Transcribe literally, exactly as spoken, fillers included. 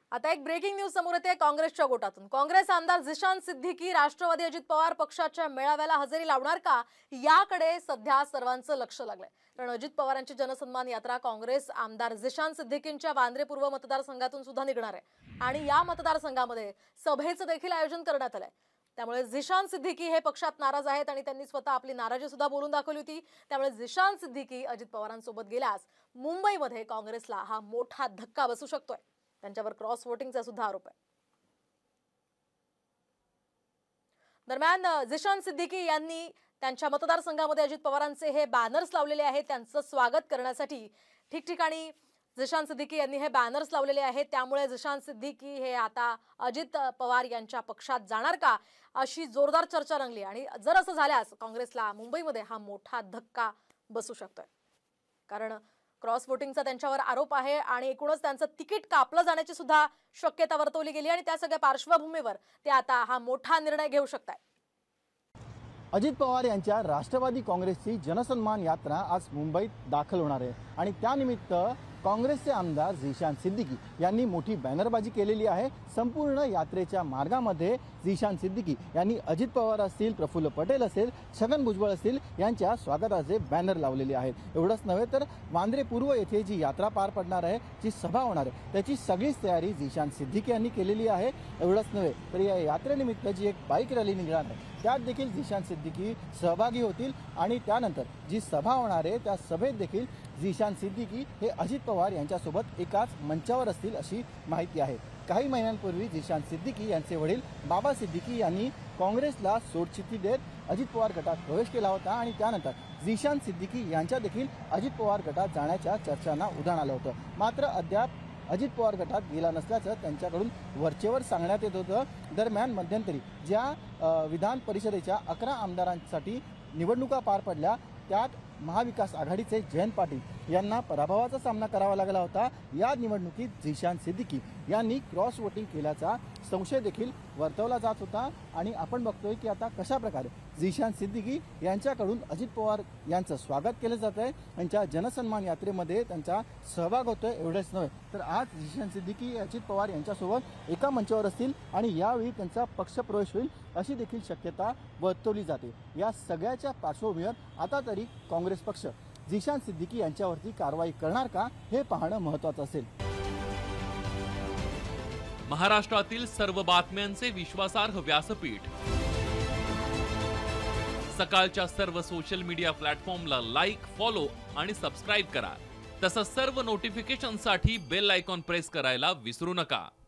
आता एक breaking news समोर येते काँग्रेसच्या गोटातून। काँग्रेस आमदार झिशान सिद्दीकी राष्ट्रवादी अजित पवार पक्षाच्या मेळाव्याला हजेरी लावणार का याकडे सध्या सर्वांचं लक्ष लागलंय। कारण अजित पवारांची जनसन्मान यात्रा काँग्रेस आमदार झिशान सिद्दीकींच्या वांद्रे पूर्व मतदारसंघातून सुद्धा निघणार आहे आणि या मतदारसंघामध्ये सभेचं देखील आयोजन करण्यात आलंय। त्यामुळे झिशान सिद्दीकी हे पक्षात नाराज आहेत आणि त्यांनी स्वतः आपली नाराजी सुद्धा बोलून दाखवली होती। त्यामुळे झिशान सिद्दीकी अजित पवारांसोबत गेल्यास मुंबईमध्ये काँग्रेसला हा मोठा धक्का बसू शकतोय। त्यांच्यावर क्रॉस वोटिंगचा सुद्धा आरोप आहे। दरम्यान झिशान सिद्दीकी यांनी त्यांच्या मतदारसंघामध्ये अजित पवारांचे हे बॅनर्स लावलेले आहेत। त्यांचं स्वागत करण्यासाठी ठिकठिकाणी झिशान सिद्दीकी यांनी हे बॅनर्स लावलेले आहेत। त्यामुळे झिशान सिद्दीकी हे आता अजित पवार यांच्या पक्षात जाणार का अशी जोरदार चर्चा रंगली आणि जर असं झाल्यास काँग्रेसला मुंबईमध्ये हा मोठा धक्का बसू शकतोय। कारण क्रॉस वोटिंगचा त्यांच्यावर आरोप आहे आणि एकूणच त्यांचं तिकीट कापलं जाण्याची सुद्धा शक्यता वर्तवली गेली आणि त्या सगळ्या पार्श्वभूमीवर ते आता हा मोठा निर्णय घेऊ शकतात। अजित पवार यांच्या राष्ट्रवादी काँग्रेसची जनसन्मान यात्रा आज मुंबईत दाखल होणार आहे आणि त्यानिमित्त काँग्रेसचे आमदार झिशान सिद्दीकी यांनी मोठी बॅनरबाजी केलेली आहे। संपूर्ण यात्रेच्या मार्गामध्ये झिशान सिद्दीकी यांनी अजित पवार असतील, प्रफुल्ल पटेल असेल, छगन भुजबळ असतील यांच्या स्वागताचे बॅनर लावलेले आहेत। एवढंच नव्हे तर वांद्रे पूर्व येथे जी यात्रा पार पडणार आहे, जी सभा होणार आहे, त्याची सगळीच तयारी झिशान सिद्दीकी यांनी केलेली आहे। एवढंच नव्हे तर या यात्रेनिमित्त जी एक बाईक रॅली निघणार आहे त्यात देखील झिशान सिद्दीकी सहभागी होतील आणि त्यानंतर जी सभा होणार आहे त्या सभेत देखील झिशान सिद्दीकी हे अजित पवार यांच्यासोबत एकाच मंचावर असतील अशी माहिती आहे। काही महिन्यांपूर्वी झिशान सिद्दीकी यांचे वडील बाबा सिद्दीकी यांनी काँग्रेसला सोडचिठ्ठी देत अजित पवार गटात प्रवेश केला होता आणि त्यानंतर झिशान सिद्दीकी यांच्या देखील अजित पवार गटात जाण्याच्या चर्चांना उधाण आलं होतं। मात्र अद्याप अजित पवार गटात गेला नसल्याचं त्यांच्याकडून वरचेवर सांगण्यात येत होतं। दरम्यान मध्यंतरी ज्या विधान परिषदेच्या अकरा आमदारांसाठी निवडणुका पार पडल्या त्यात महाविकास आघाडीचे जयंत पाटील यांना पराभवाचा सामना करावा लागला होता। या निवडणुकीत झिशान सिद्दीकी यांनी क्रॉस वोटिंग केल्याचा संशय देखील वर्तवला जात होता आणि आपण बघतोय की आता कशा प्रकारे झिशान सिद्दीकी यांच्याकडून अजित पवार यांचं स्वागत केलं जात आहे। त्यांच्या जनसन्मान यात्रेमध्ये त्यांचा सहभाग होतोय। एवढेच नव्हे तर आज झिशान सिद्दीकी अजित पवार यांच्यासोबत एका मंचावर असतील आणि यावेळी त्यांचा पक्षप्रवेश होईल अशी देखील शक्यता वर्तवली जाते। या सगळ्याच्या पार्श्वभूमीवर आता तरी काँग्रेस पक्ष झिशान सिद्दीकी यांच्यावरती कारवाई करणार का हे पाहणं महत्त्वाचं असेल। महाराष्ट्रातील सर्व बातम्यांचे विश्वासार्ह व्यासपीठ सकाळच्या सर्व सोशल मीडिया प्लॅटफॉर्मला लाईक, फॉलो आणि सबस्क्राईब करा। तसंच सर्व नोटिफिकेशनसाठी बेल आयकॉन प्रेस करायला विसरू नका।